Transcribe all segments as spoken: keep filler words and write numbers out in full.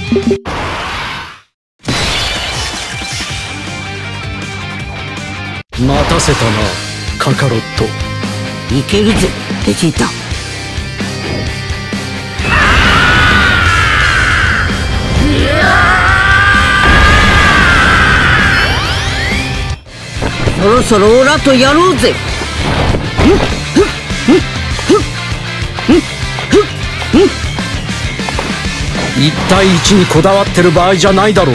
待たせたな、カカロット。 いけるぜ、ベジータ。そろそろオラとやろうぜ。 一対一にこだわってる場合じゃないだろう。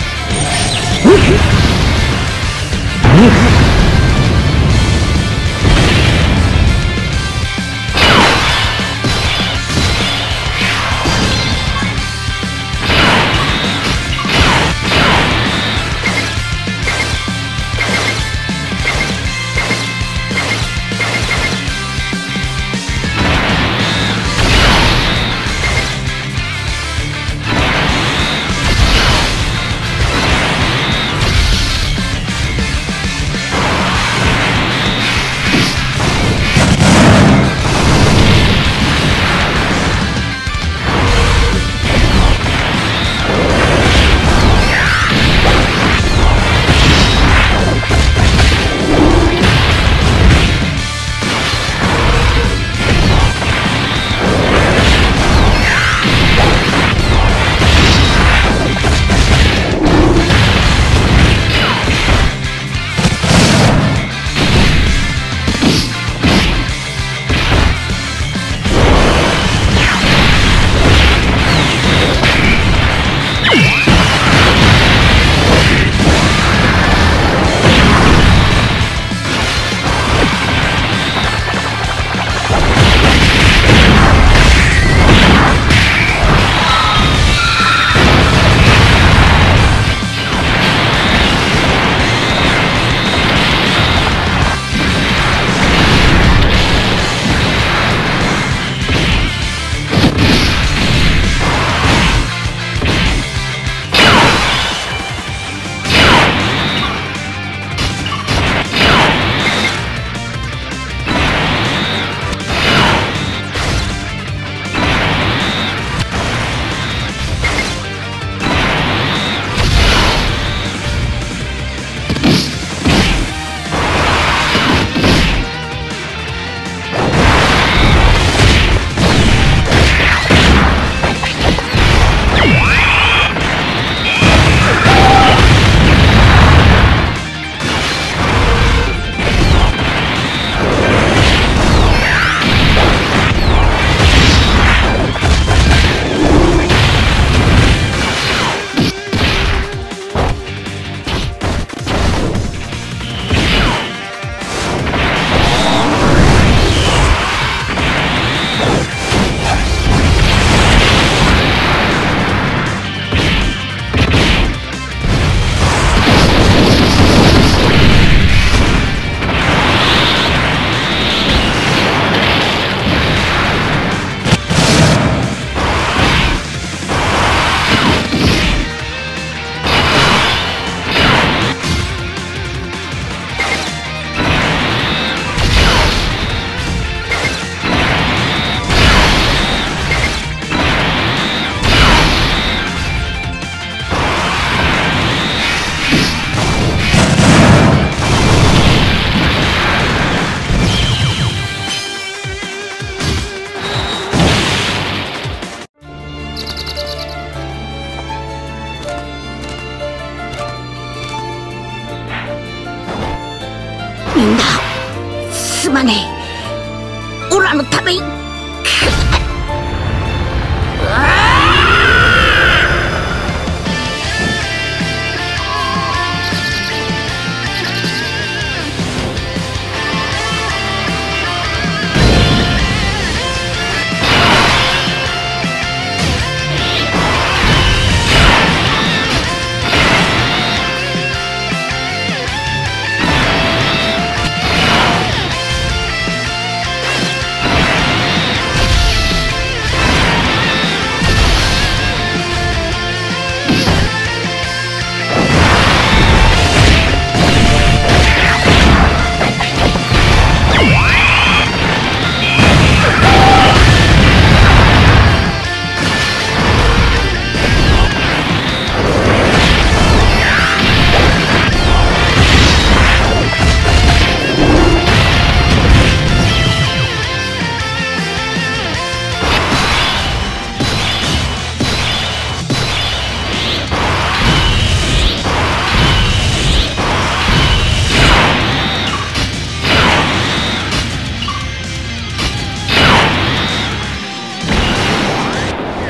みんなすまねえ。オラのために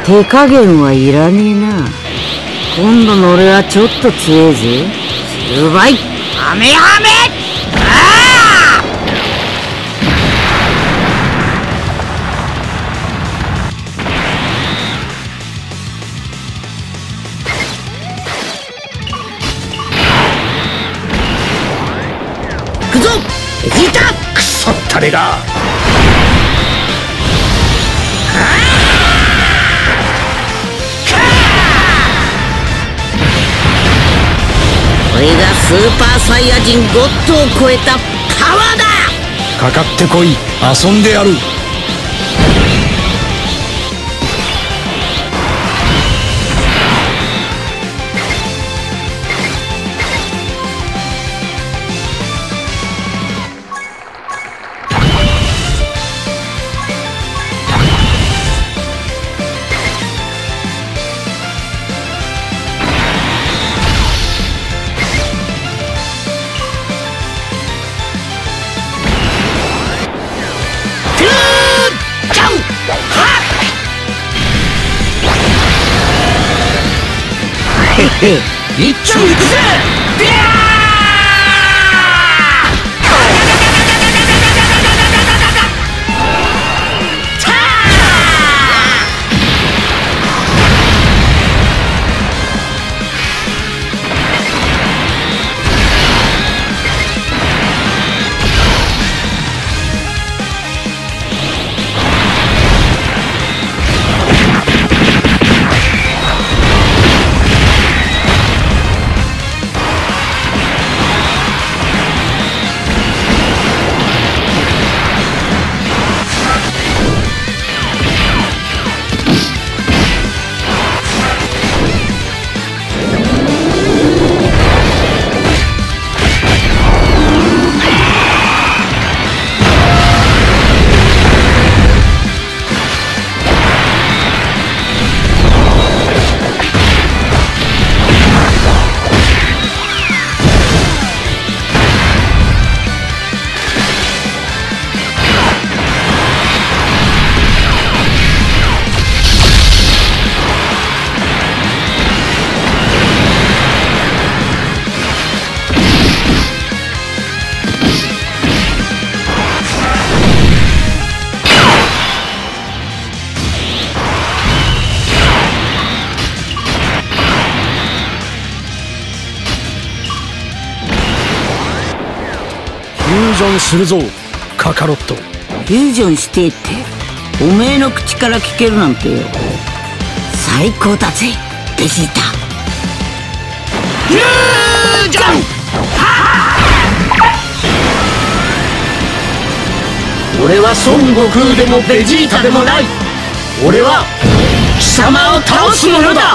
手加減はいらねえな。今度の俺はちょっと強えぜ。うまいハメハメ。ああ行くぞベジータ。 クソったれが。 これがスーパーサイヤ人ゴッドを超えたパワーだ。 かかってこい、遊んでやる。 一丁いくぜ。 フュージョンするぞカカロット。 フュージョンしてっておめえの口から聞けるなんてよ。最高だぜベジータ。フュージョン。 俺は孫悟空でもベジータでもない。俺は貴様を倒す者だ。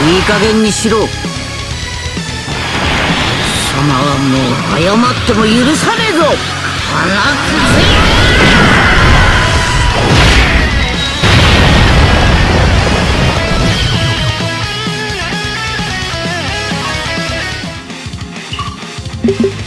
いい加減にしろ。貴様はもう謝っても許さねえぞ。放つぜ。 you